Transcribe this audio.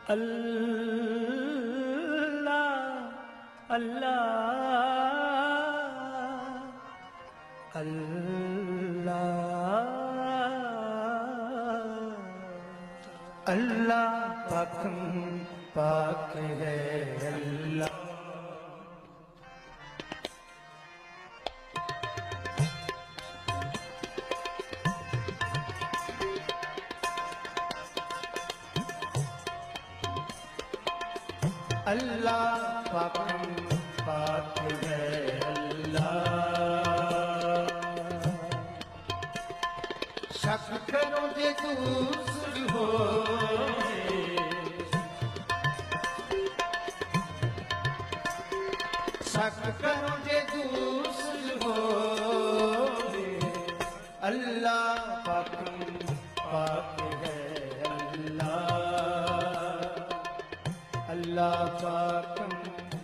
अल्लाह अल्लाह अल्लाह अल्लाह पाकम पाक है अल्लाह। अल्लाह पाकम पाक है अल्लाह। शक करो जे दूसर हो, शक करो जे दूसर हो, अल्लाह पाकम पाक है अल्लाह। अल्लाह पाकम